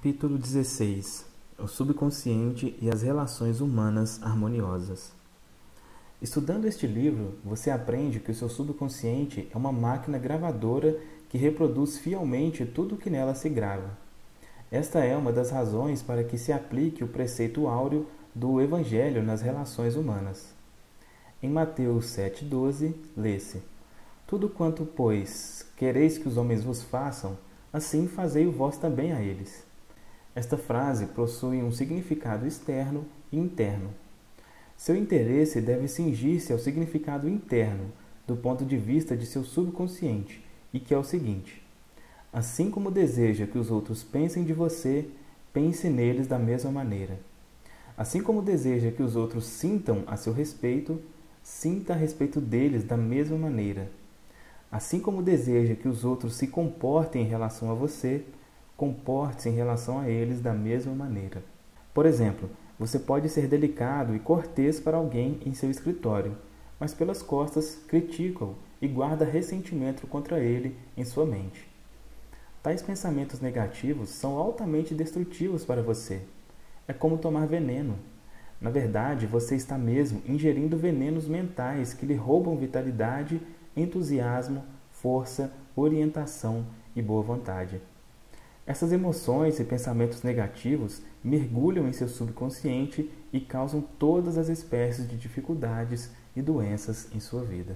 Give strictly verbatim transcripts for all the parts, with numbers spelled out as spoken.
Capítulo dezesseis. O subconsciente e as relações humanas harmoniosas. Estudando este livro, você aprende que o seu subconsciente é uma máquina gravadora que reproduz fielmente tudo o que nela se grava. Esta é uma das razões para que se aplique o preceito áureo do Evangelho nas relações humanas. Em Mateus sete, doze, lê-se: Tudo quanto, pois, quereis que os homens vos façam, assim fazei-o vós também a eles. Esta frase possui um significado externo e interno. Seu interesse deve cingir-se ao significado interno, do ponto de vista de seu subconsciente, e que é o seguinte: assim como deseja que os outros pensem de você, pense neles da mesma maneira. Assim como deseja que os outros sintam a seu respeito, sinta a respeito deles da mesma maneira. Assim como deseja que os outros se comportem em relação a você, comporte-se em relação a eles da mesma maneira. Por exemplo, você pode ser delicado e cortês para alguém em seu escritório, mas pelas costas critica-o e guarda ressentimento contra ele em sua mente. Tais pensamentos negativos são altamente destrutivos para você. É como tomar veneno. Na verdade, você está mesmo ingerindo venenos mentais que lhe roubam vitalidade, entusiasmo, força, orientação e boa vontade. Essas emoções e pensamentos negativos mergulham em seu subconsciente e causam todas as espécies de dificuldades e doenças em sua vida.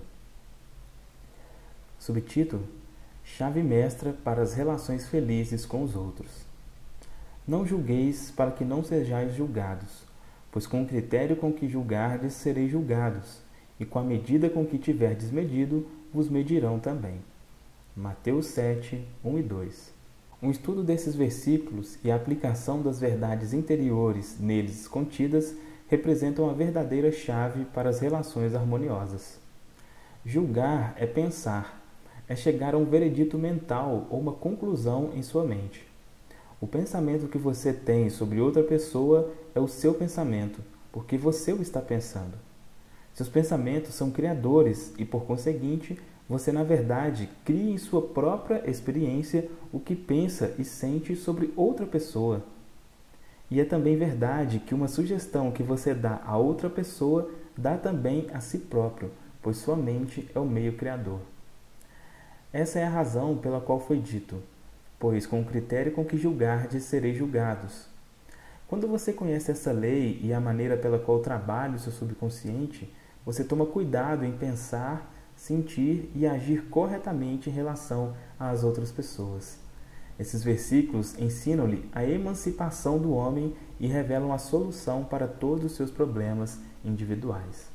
Subtítulo: Chave mestra para as relações felizes com os outros. Não julgueis para que não sejais julgados, pois com o critério com que julgardes sereis julgados, e com a medida com que tiverdes medido, vos medirão também. Mateus sete, um e dois. Um estudo desses versículos e a aplicação das verdades interiores neles contidas representam a verdadeira chave para as relações harmoniosas. Julgar é pensar, é chegar a um veredito mental ou uma conclusão em sua mente. O pensamento que você tem sobre outra pessoa é o seu pensamento, porque você o está pensando. Seus pensamentos são criadores e, por conseguinte, você, na verdade, cria em sua própria experiência o que pensa e sente sobre outra pessoa. E é também verdade que uma sugestão que você dá a outra pessoa dá também a si próprio, pois sua mente é o meio criador. Essa é a razão pela qual foi dito: pois com o critério com que julgardes sereis julgados. Quando você conhece essa lei e a maneira pela qual trabalha o seu subconsciente, você toma cuidado em pensar, sentir e agir corretamente em relação às outras pessoas. Esses versículos ensinam-lhe a emancipação do homem e revelam a solução para todos os seus problemas individuais.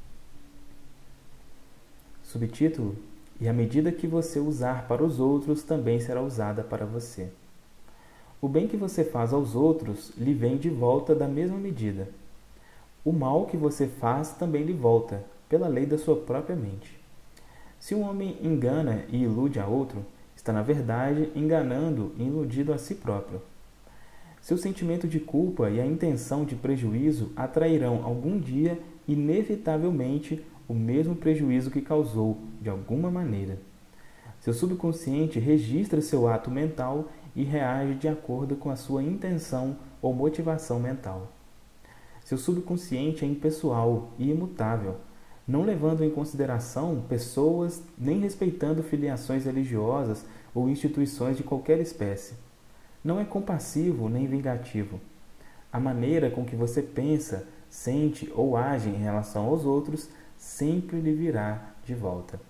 Subtítulo: E a medida que você usar para os outros também será usada para você. O bem que você faz aos outros lhe vem de volta da mesma medida. O mal que você faz também lhe volta, pela lei da sua própria mente. Se um homem engana e ilude a outro, está na verdade enganando e iludido a si próprio. Seu sentimento de culpa e a intenção de prejuízo atrairão algum dia, inevitavelmente, o mesmo prejuízo que causou, de alguma maneira. Seu subconsciente registra seu ato mental e reage de acordo com a sua intenção ou motivação mental. Seu subconsciente é impessoal e imutável, não levando em consideração pessoas nem respeitando filiações religiosas ou instituições de qualquer espécie. Não é compassivo nem vingativo. A maneira com que você pensa, sente ou age em relação aos outros sempre lhe virá de volta.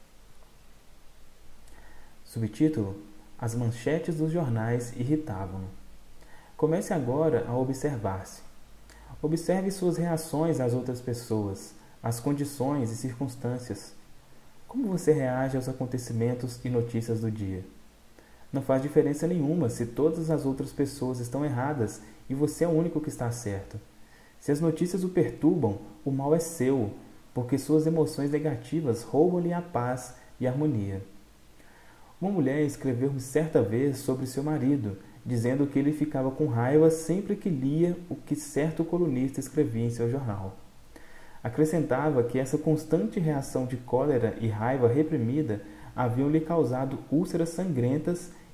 Subtítulo: As manchetes dos jornais irritavam-no. Comece agora a observar-se. Observe suas reações às outras pessoas, às condições e circunstâncias. Como você reage aos acontecimentos e notícias do dia? Não faz diferença nenhuma se todas as outras pessoas estão erradas e você é o único que está certo. Se as notícias o perturbam, o mal é seu, porque suas emoções negativas roubam-lhe a paz e a harmonia. Uma mulher escreveu-me certa vez sobre seu marido, dizendo que ele ficava com raiva sempre que lia o que certo colunista escrevia em seu jornal. Acrescentava que essa constante reação de cólera e raiva reprimida haviam lhe causado úlceras sangrentas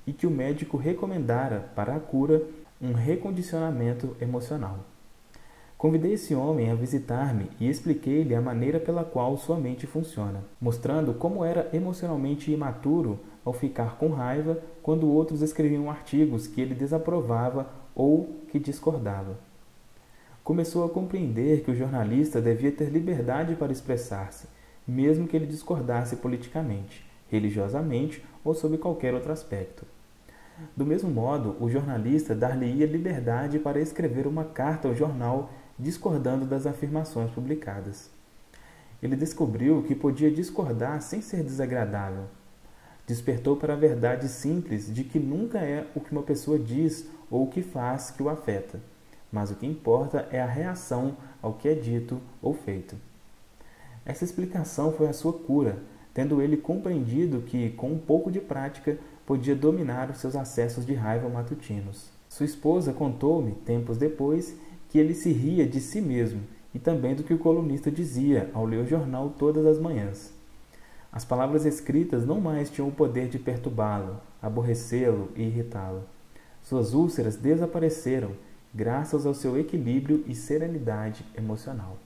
e que o médico recomendara para a cura um recondicionamento emocional. Convidei esse homem a visitar-me e expliquei-lhe a maneira pela qual sua mente funciona, mostrando como era emocionalmente imaturo ao ficar com raiva quando outros escreviam artigos que ele desaprovava ou que discordava. Começou a compreender que o jornalista devia ter liberdade para expressar-se, mesmo que ele discordasse politicamente, religiosamente ou sob qualquer outro aspecto. Do mesmo modo, o jornalista dar-lhe-ia liberdade para escrever uma carta ao jornal discordando das afirmações publicadas. Ele descobriu que podia discordar sem ser desagradável. Despertou para a verdade simples de que nunca é o que uma pessoa diz ou o que faz que o afeta, mas o que importa é a reação ao que é dito ou feito. Essa explicação foi a sua cura, tendo ele compreendido que, com um pouco de prática, podia dominar os seus acessos de raiva matutinos. Sua esposa contou-me, tempos depois, que ele se ria de si mesmo e também do que o colunista dizia ao ler o jornal todas as manhãs. As palavras escritas não mais tinham o poder de perturbá-lo, aborrecê-lo e irritá-lo. Suas úlceras desapareceram graças ao seu equilíbrio e serenidade emocional.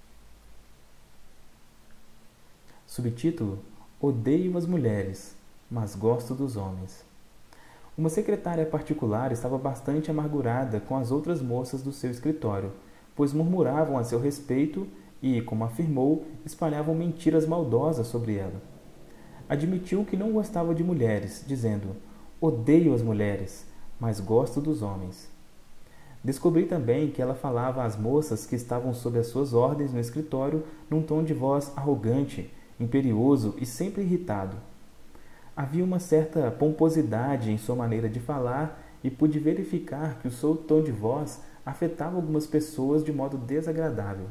Subtítulo: Odeio as mulheres, mas gosto dos homens. Uma secretária particular estava bastante amargurada com as outras moças do seu escritório, pois murmuravam a seu respeito e, como afirmou, espalhavam mentiras maldosas sobre ela. Admitiu que não gostava de mulheres, dizendo: odeio as mulheres, mas gosto dos homens. Descobri também que ela falava às moças que estavam sob as suas ordens no escritório num tom de voz arrogante, imperioso e sempre irritado. Havia uma certa pomposidade em sua maneira de falar e pude verificar que o seu tom de voz afetava algumas pessoas de modo desagradável.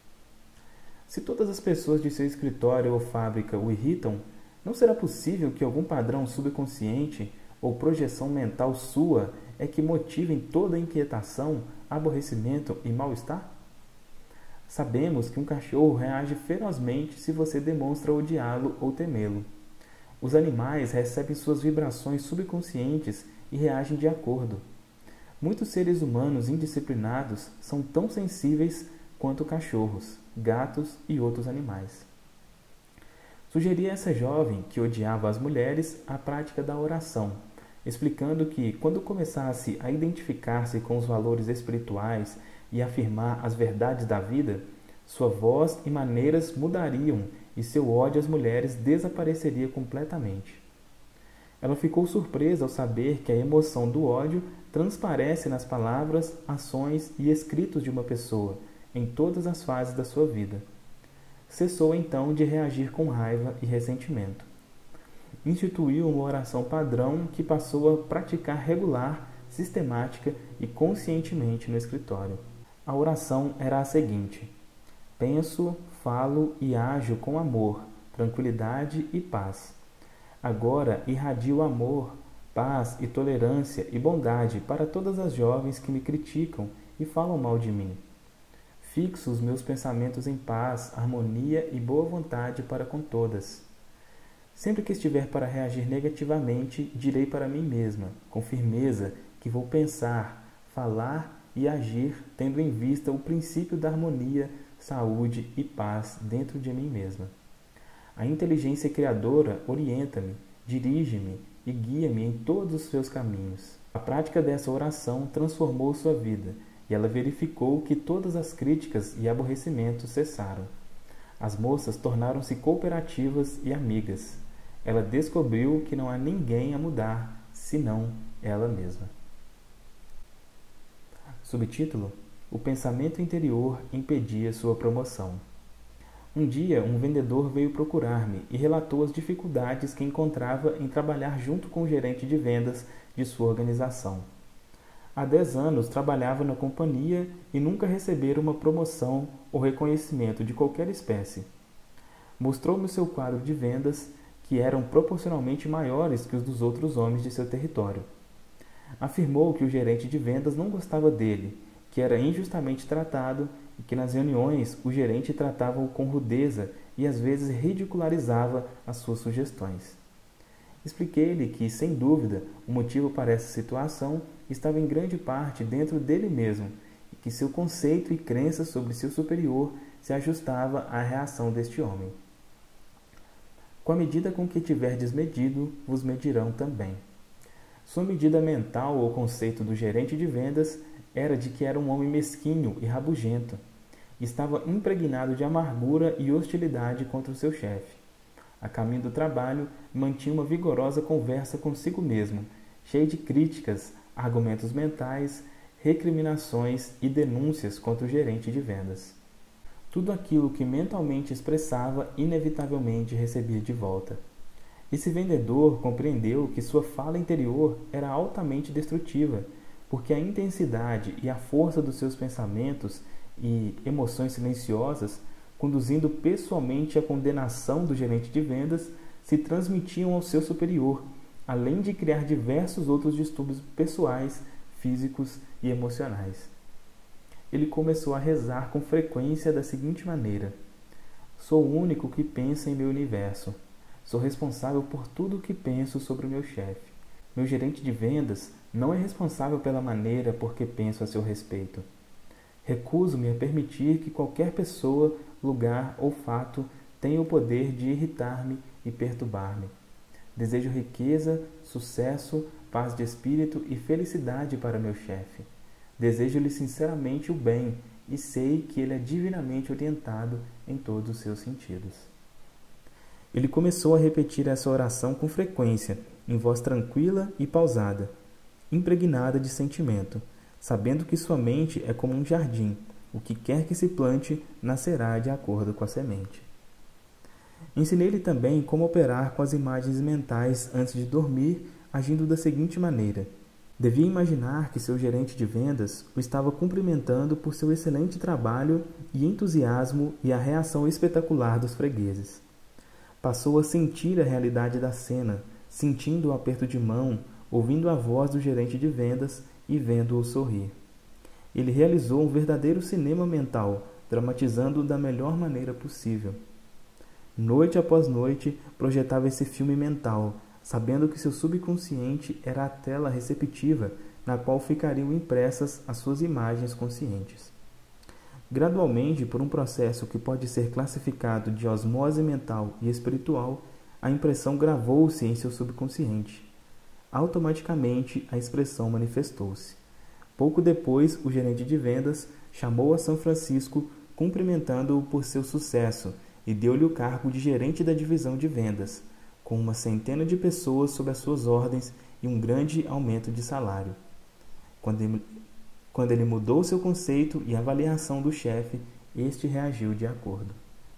Se todas as pessoas de seu escritório ou fábrica o irritam, não será possível que algum padrão subconsciente ou projeção mental sua é que motivem toda a inquietação, aborrecimento e mal-estar? Sabemos que um cachorro reage ferozmente se você demonstra odiá-lo ou temê-lo. Os animais recebem suas vibrações subconscientes e reagem de acordo. Muitos seres humanos indisciplinados são tão sensíveis quanto cachorros, gatos e outros animais. Sugeri a essa jovem, que odiava as mulheres, a prática da oração, explicando que, quando começasse a identificar-se com os valores espirituais e afirmar as verdades da vida, sua voz e maneiras mudariam e seu ódio às mulheres desapareceria completamente. Ela ficou surpresa ao saber que a emoção do ódio transparece nas palavras, ações e escritos de uma pessoa, em todas as fases da sua vida. Cessou então de reagir com raiva e ressentimento. Instituiu uma oração padrão que passou a praticar regular, sistemática e conscientemente no escritório. A oração era a seguinte: penso, falo e ajo com amor, tranquilidade e paz. Agora irradio amor, paz e tolerância e bondade para todas as jovens que me criticam e falam mal de mim. Fixo os meus pensamentos em paz, harmonia e boa vontade para com todas. Sempre que estiver para reagir negativamente, direi para mim mesma, com firmeza, que vou pensar, falar e agir tendo em vista o princípio da harmonia, saúde e paz dentro de mim mesma. A inteligência criadora orienta-me, dirige-me e guia-me em todos os seus caminhos. A prática dessa oração transformou sua vida e ela verificou que todas as críticas e aborrecimentos cessaram. As moças tornaram-se cooperativas e amigas. Ela descobriu que não há ninguém a mudar, senão ela mesma. Subtítulo: O pensamento interior impedia sua promoção. Um dia, um vendedor veio procurar-me e relatou as dificuldades que encontrava em trabalhar junto com o gerente de vendas de sua organização. Há dez anos trabalhava na companhia e nunca recebera uma promoção ou reconhecimento de qualquer espécie. Mostrou-me o seu quadro de vendas, que eram proporcionalmente maiores que os dos outros homens de seu território. Afirmou que o gerente de vendas não gostava dele, que era injustamente tratado e que nas reuniões o gerente tratava-o com rudeza e às vezes ridicularizava as suas sugestões. Expliquei-lhe que, sem dúvida, o motivo para essa situação estava em grande parte dentro dele mesmo, e que seu conceito e crença sobre seu superior se ajustava à reação deste homem. Com a medida com que tiverdes medido, vos medirão também. Sua medida mental ou conceito do gerente de vendas era de que era um homem mesquinho e rabugento. Estava impregnado de amargura e hostilidade contra o seu chefe. A caminho do trabalho, mantinha uma vigorosa conversa consigo mesmo, cheia de críticas, argumentos mentais, recriminações e denúncias contra o gerente de vendas. Tudo aquilo que mentalmente expressava, inevitavelmente recebia de volta. Esse vendedor compreendeu que sua fala interior era altamente destrutiva, porque a intensidade e a força dos seus pensamentos e emoções silenciosas, conduzindo pessoalmente à condenação do gerente de vendas, se transmitiam ao seu superior, além de criar diversos outros distúrbios pessoais, físicos e emocionais. Ele começou a rezar com frequência da seguinte maneira: sou o único que pensa em meu universo. Sou responsável por tudo o que penso sobre o meu chefe. Meu gerente de vendas não é responsável pela maneira por que penso a seu respeito. Recuso-me a permitir que qualquer pessoa, lugar ou fato tenha o poder de irritar-me e perturbar-me. Desejo riqueza, sucesso, paz de espírito e felicidade para meu chefe. Desejo-lhe sinceramente o bem e sei que ele é divinamente orientado em todos os seus sentidos. Ele começou a repetir essa oração com frequência, em voz tranquila e pausada, impregnada de sentimento, sabendo que sua mente é como um jardim, o que quer que se plante nascerá de acordo com a semente. Ensinei-lhe também como operar com as imagens mentais antes de dormir, agindo da seguinte maneira: devia imaginar que seu gerente de vendas o estava cumprimentando por seu excelente trabalho e entusiasmo e a reação espetacular dos fregueses. Passou a sentir a realidade da cena, sentindo o aperto de mão, ouvindo a voz do gerente de vendas e vendo-o sorrir. Ele realizou um verdadeiro cinema mental, dramatizando-o da melhor maneira possível. Noite após noite, projetava esse filme mental, sabendo que seu subconsciente era a tela receptiva na qual ficariam impressas as suas imagens conscientes. Gradualmente, por um processo que pode ser classificado de osmose mental e espiritual, a impressão gravou-se em seu subconsciente. Automaticamente, a expressão manifestou-se. Pouco depois, o gerente de vendas chamou a São Francisco, cumprimentando-o por seu sucesso, e deu-lhe o cargo de gerente da divisão de vendas, com uma centena de pessoas sob as suas ordens e um grande aumento de salário. Quando ele, quando ele mudou seu conceito e avaliação do chefe, este reagiu de acordo.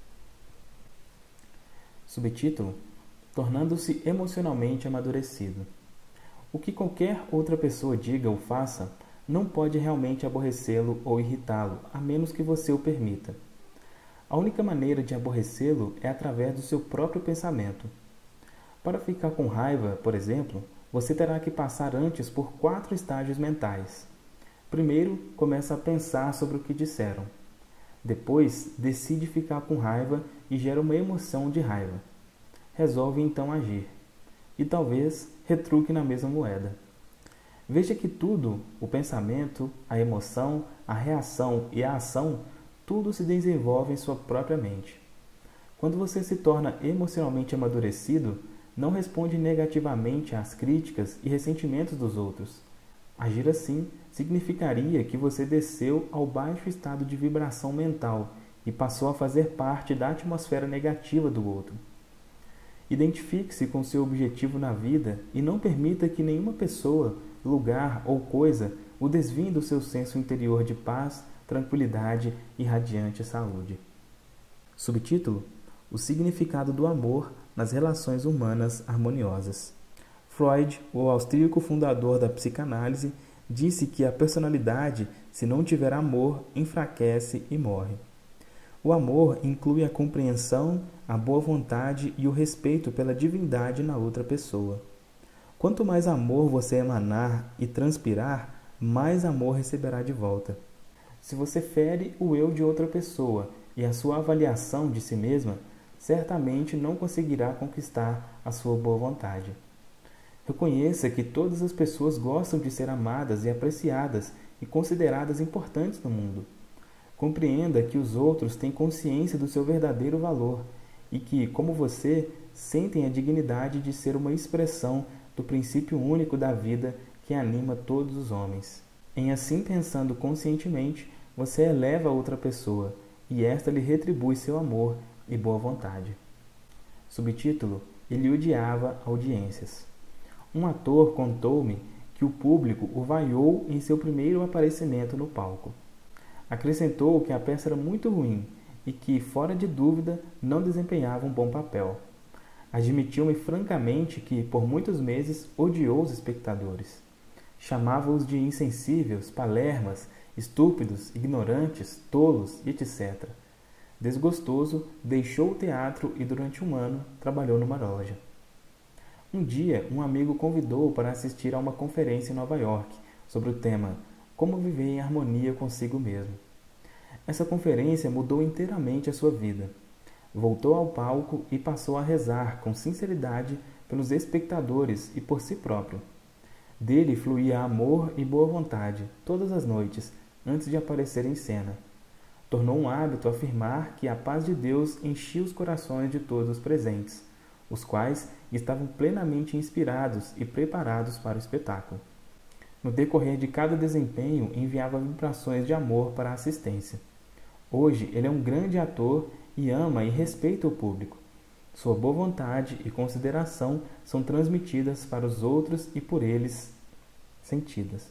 Subtítulo: tornando-se emocionalmente amadurecido. O que qualquer outra pessoa diga ou faça não pode realmente aborrecê-lo ou irritá-lo, a menos que você o permita. A única maneira de aborrecê-lo é através do seu próprio pensamento. Para ficar com raiva, por exemplo, você terá que passar antes por quatro estágios mentais. Primeiro, começa a pensar sobre o que disseram. Depois, decide ficar com raiva e gera uma emoção de raiva. Resolve então agir. E talvez retruque na mesma moeda. Veja que tudo, o pensamento, a emoção, a reação e a ação, tudo se desenvolve em sua própria mente. Quando você se torna emocionalmente amadurecido, não responde negativamente às críticas e ressentimentos dos outros. Agir assim significaria que você desceu ao baixo estado de vibração mental e passou a fazer parte da atmosfera negativa do outro. Identifique-se com seu objetivo na vida e não permita que nenhuma pessoa, lugar ou coisa o desvie do seu senso interior de paz, tranquilidade e radiante saúde. Subtítulo: o significado do amor nas relações humanas harmoniosas. Freud, o austríaco fundador da psicanálise, disse que a personalidade, se não tiver amor, enfraquece e morre. O amor inclui a compreensão, a boa vontade e o respeito pela divindade na outra pessoa. Quanto mais amor você emanar e transpirar, mais amor receberá de volta. Se você fere o eu de outra pessoa e a sua avaliação de si mesma, certamente não conseguirá conquistar a sua boa vontade. Reconheça que todas as pessoas gostam de ser amadas e apreciadas e consideradas importantes no mundo. Compreenda que os outros têm consciência do seu verdadeiro valor e que, como você, sentem a dignidade de ser uma expressão do princípio único da vida que anima todos os homens. Em assim pensando conscientemente, você eleva a outra pessoa e esta lhe retribui seu amor e boa vontade. Subtítulo: Ele odiava audiências. Um ator contou-me que o público o vaiou em seu primeiro aparecimento no palco. Acrescentou que a peça era muito ruim e que, fora de dúvida, não desempenhava um bom papel. Admitiu-me francamente que, por muitos meses, odiou os espectadores. Chamava-os de insensíveis, palermas, estúpidos, ignorantes, tolos e etcétera. Desgostoso, deixou o teatro e, durante um ano, trabalhou numa loja. Um dia, um amigo convidou-o para assistir a uma conferência em Nova York sobre o tema Como Viver em Harmonia Consigo Mesmo. Essa conferência mudou inteiramente a sua vida. Voltou ao palco e passou a rezar com sinceridade pelos espectadores e por si próprio. Dele fluía amor e boa vontade todas as noites, antes de aparecer em cena. Tornou um hábito afirmar que a paz de Deus enchia os corações de todos os presentes, os quais estavam plenamente inspirados e preparados para o espetáculo. No decorrer de cada desempenho, enviava vibrações de amor para a assistência. Hoje, ele é um grande ator e ama e respeita o público. Sua boa vontade e consideração são transmitidas para os outros e por eles sentidas.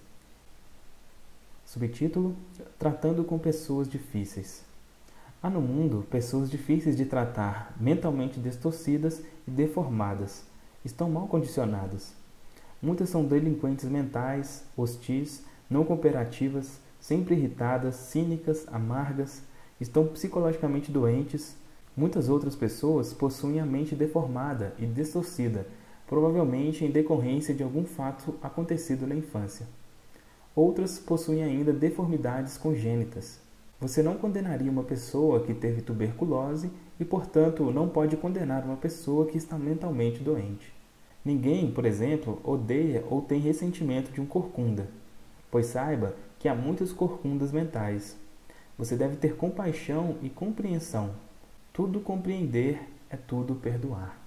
Subtítulo: Tratando com pessoas difíceis. Há no mundo pessoas difíceis de tratar, mentalmente distorcidas e deformadas. Estão mal condicionadas. Muitas são delinquentes mentais, hostis, não cooperativas, sempre irritadas, cínicas, amargas, estão psicologicamente doentes. Muitas outras pessoas possuem a mente deformada e distorcida, provavelmente em decorrência de algum fato acontecido na infância. Outras possuem ainda deformidades congênitas. Você não condenaria uma pessoa que teve tuberculose e, portanto, não pode condenar uma pessoa que está mentalmente doente. Ninguém, por exemplo, odeia ou tem ressentimento de um corcunda, pois saiba que há muitos corcundas mentais. Você deve ter compaixão e compreensão. Tudo compreender é tudo perdoar.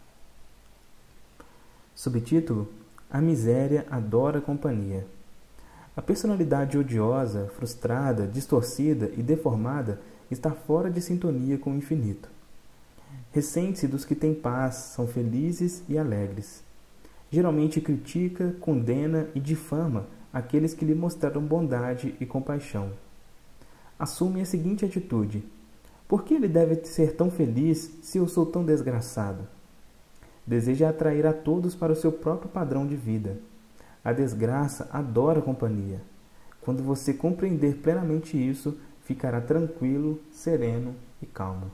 Subtítulo: A miséria adora companhia. A personalidade odiosa, frustrada, distorcida e deformada está fora de sintonia com o infinito. Ressente-se dos que têm paz, são felizes e alegres. Geralmente critica, condena e difama aqueles que lhe mostraram bondade e compaixão. Assume a seguinte atitude: por que ele deve ser tão feliz se eu sou tão desgraçado? Deseja atrair a todos para o seu próprio padrão de vida. A desgraça adora companhia. Quando você compreender plenamente isso, ficará tranquilo, sereno e calmo.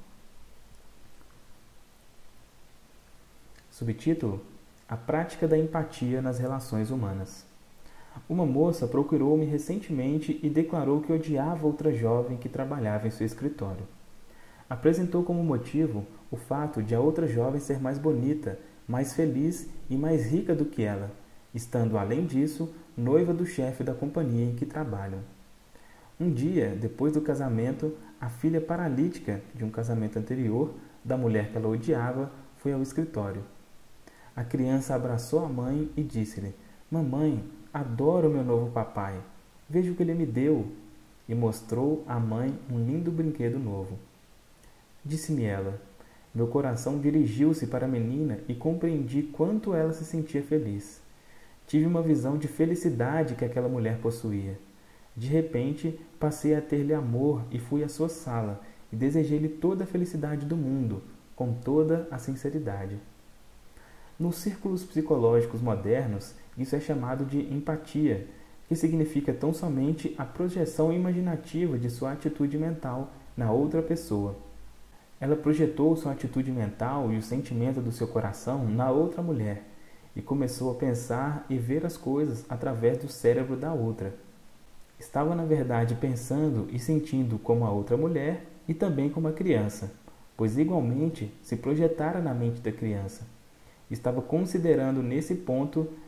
Subtítulo: A prática da empatia nas relações humanas. Uma moça procurou-me recentemente e declarou que odiava outra jovem que trabalhava em seu escritório. Apresentou como motivo o fato de a outra jovem ser mais bonita, mais feliz e mais rica do que ela, estando, além disso, noiva do chefe da companhia em que trabalham. Um dia, depois do casamento, a filha paralítica de um casamento anterior, da mulher que ela odiava, foi ao escritório. A criança abraçou a mãe e disse-lhe: Mamãe, adoro meu novo papai. Veja o que ele me deu. E mostrou à mãe um lindo brinquedo novo. Disse-me ela. Meu coração dirigiu-se para a menina e compreendi quanto ela se sentia feliz. Tive uma visão de felicidade que aquela mulher possuía. De repente, passei a ter-lhe amor e fui à sua sala e desejei-lhe toda a felicidade do mundo, com toda a sinceridade. Nos círculos psicológicos modernos, isso é chamado de empatia, que significa tão somente a projeção imaginativa de sua atitude mental na outra pessoa. Ela projetou sua atitude mental e o sentimento do seu coração na outra mulher e começou a pensar e ver as coisas através do cérebro da outra. Estava, na verdade, pensando e sentindo como a outra mulher e também como a criança, pois igualmente se projetara na mente da criança. Estava considerando nesse ponto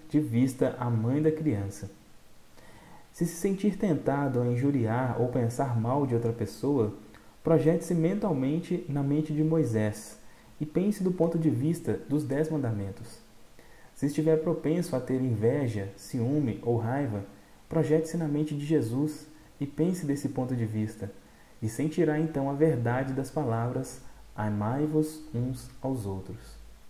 de vista a mãe da criança. Se se sentir tentado a injuriar ou pensar mal de outra pessoa, projete-se mentalmente na mente de Moisés e pense do ponto de vista dos Dez Mandamentos. Se estiver propenso a ter inveja, ciúme ou raiva, projete-se na mente de Jesus e pense desse ponto de vista, e sentirá então a verdade das palavras: amai-vos uns aos outros.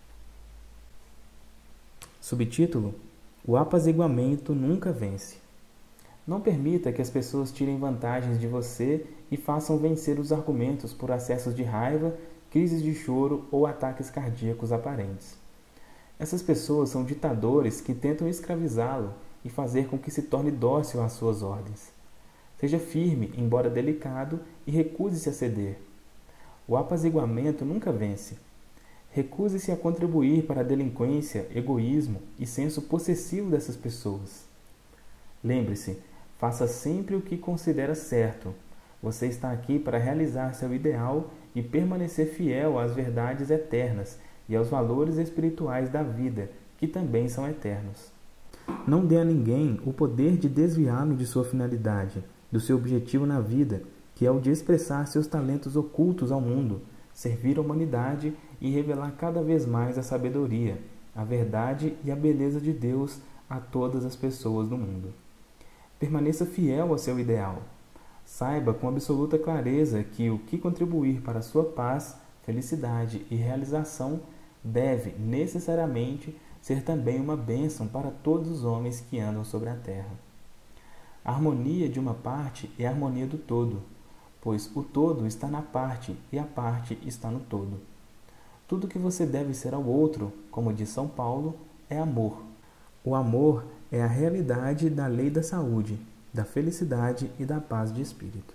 Subtítulo: O apaziguamento nunca vence. Não permita que as pessoas tirem vantagens de você e façam vencer os argumentos por acessos de raiva, crises de choro ou ataques cardíacos aparentes. Essas pessoas são ditadores que tentam escravizá-lo e fazer com que se torne dócil às suas ordens. Seja firme, embora delicado, e recuse-se a ceder. O apaziguamento nunca vence. Recuse-se a contribuir para a delinquência, egoísmo e senso possessivo dessas pessoas. Lembre-se, faça sempre o que considera certo. Você está aqui para realizar seu ideal e permanecer fiel às verdades eternas e aos valores espirituais da vida, que também são eternos. Não dê a ninguém o poder de desviá-lo de sua finalidade, do seu objetivo na vida, que é o de expressar seus talentos ocultos ao mundo, servir a humanidade e revelar cada vez mais a sabedoria, a verdade e a beleza de Deus a todas as pessoas do mundo. Permaneça fiel ao seu ideal. Saiba com absoluta clareza que o que contribuir para a sua paz, felicidade e realização deve, necessariamente, ser também uma bênção para todos os homens que andam sobre a terra. A harmonia de uma parte é a harmonia do todo, pois o todo está na parte e a parte está no todo. Tudo que você deve ser ao outro, como diz São Paulo, é amor. O amor é a realidade da lei da saúde, da felicidade e da paz de espírito.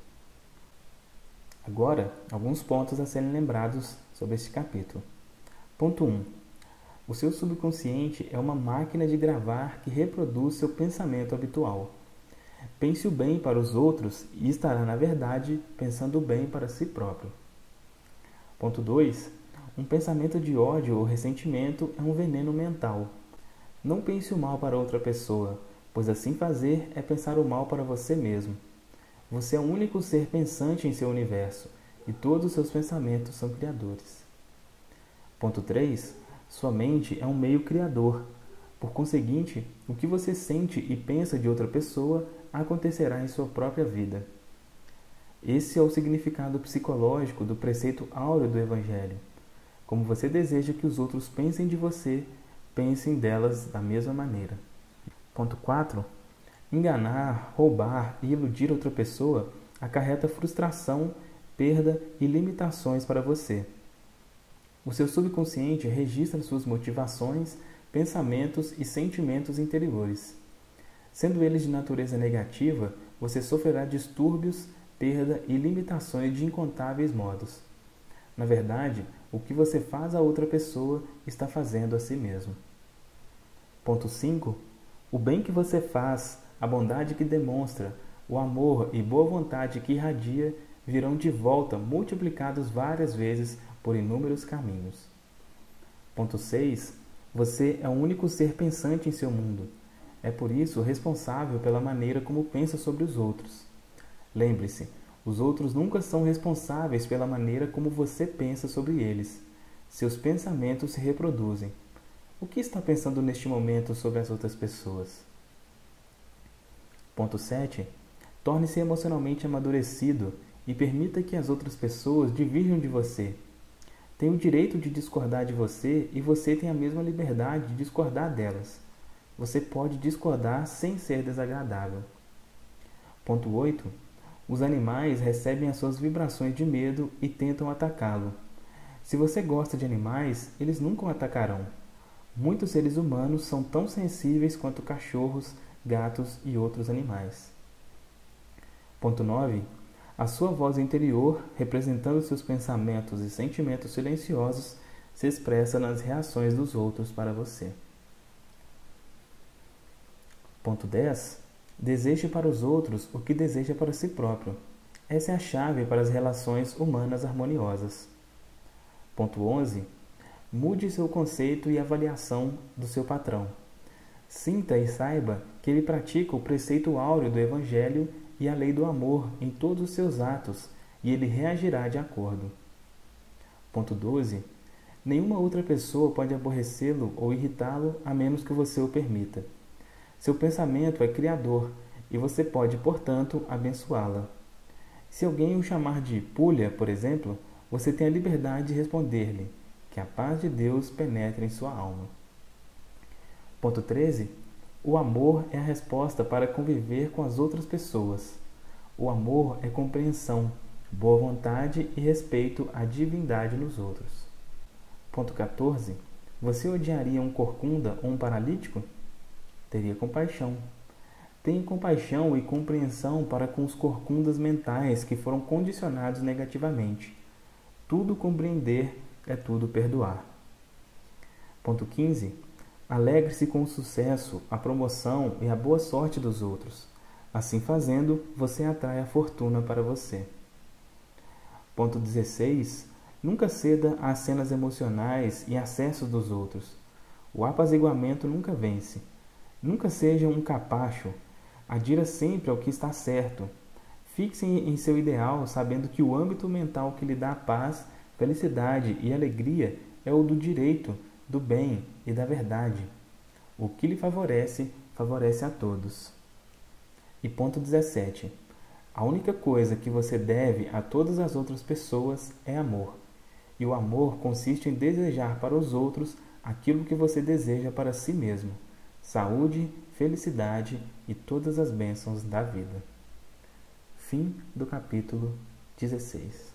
Agora, alguns pontos a serem lembrados sobre este capítulo. Ponto um. O seu subconsciente é uma máquina de gravar que reproduz seu pensamento habitual. Pense o bem para os outros e estará, na verdade, pensando o bem para si próprio. Ponto dois. Um pensamento de ódio ou ressentimento é um veneno mental. Não pense o mal para outra pessoa, pois assim fazer é pensar o mal para você mesmo. Você é o único ser pensante em seu universo, e todos os seus pensamentos são criadores. Ponto três. Sua mente é um meio criador. Por conseguinte, o que você sente e pensa de outra pessoa acontecerá em sua própria vida. Esse é o significado psicológico do preceito áureo do Evangelho. Como você deseja que os outros pensem de você, pensem delas da mesma maneira. Ponto quatro. Enganar, roubar e iludir outra pessoa acarreta frustração, perda e limitações para você. O seu subconsciente registra suas motivações, pensamentos e sentimentos interiores. Sendo eles de natureza negativa, você sofrerá distúrbios, perda e limitações de incontáveis modos. Na verdade, o que você faz a outra pessoa está fazendo a si mesmo. Ponto cinco. O bem que você faz, a bondade que demonstra, o amor e boa vontade que irradia virão de volta multiplicados várias vezes por inúmeros caminhos. Ponto seis. Você é o único ser pensante em seu mundo. É por isso responsável pela maneira como pensa sobre os outros. Lembre-se, os outros nunca são responsáveis pela maneira como você pensa sobre eles. Seus pensamentos se reproduzem. O que está pensando neste momento sobre as outras pessoas? Ponto sete. Torne-se emocionalmente amadurecido e permita que as outras pessoas divirjam de você. Tem o direito de discordar de você e você tem a mesma liberdade de discordar delas. Você pode discordar sem ser desagradável. Ponto oito. Os animais recebem as suas vibrações de medo e tentam atacá-lo. Se você gosta de animais, eles nunca o atacarão. Muitos seres humanos são tão sensíveis quanto cachorros, gatos e outros animais. Ponto nove. A sua voz interior, representando seus pensamentos e sentimentos silenciosos, se expressa nas reações dos outros para você. Ponto dez. Deseje para os outros o que deseja para si próprio. Essa é a chave para as relações humanas harmoniosas. Ponto onze. Mude seu conceito e avaliação do seu patrão. Sinta e saiba que ele pratica o preceito áureo do Evangelho e a lei do amor em todos os seus atos, e ele reagirá de acordo. Ponto doze. Nenhuma outra pessoa pode aborrecê-lo ou irritá-lo a menos que você o permita. Seu pensamento é criador e você pode, portanto, abençoá-la. Se alguém o chamar de pulha, por exemplo, você tem a liberdade de responder-lhe que a paz de Deus penetre em sua alma. Ponto treze. O amor é a resposta para conviver com as outras pessoas. O amor é compreensão, boa vontade e respeito à divindade nos outros. Ponto quatorze. Você odiaria um corcunda ou um paralítico? Teria compaixão. Tenha compaixão e compreensão para com os corcundas mentais que foram condicionados negativamente. Tudo compreender é tudo perdoar. Ponto quinze. Alegre-se com o sucesso, a promoção e a boa sorte dos outros. Assim fazendo, você atrai a fortuna para você. Ponto dezesseis. Nunca ceda às cenas emocionais e acessos dos outros. O apaziguamento nunca vence. Nunca seja um capacho. Adira sempre ao que está certo. Fixe em seu ideal, sabendo que o âmbito mental que lhe dá paz, felicidade e alegria é o do direito, do bem e da verdade. O que lhe favorece, favorece a todos. E ponto dezessete. A única coisa que você deve a todas as outras pessoas é amor. E o amor consiste em desejar para os outros aquilo que você deseja para si mesmo: saúde, felicidade e todas as bênçãos da vida. Fim do capítulo dezesseis.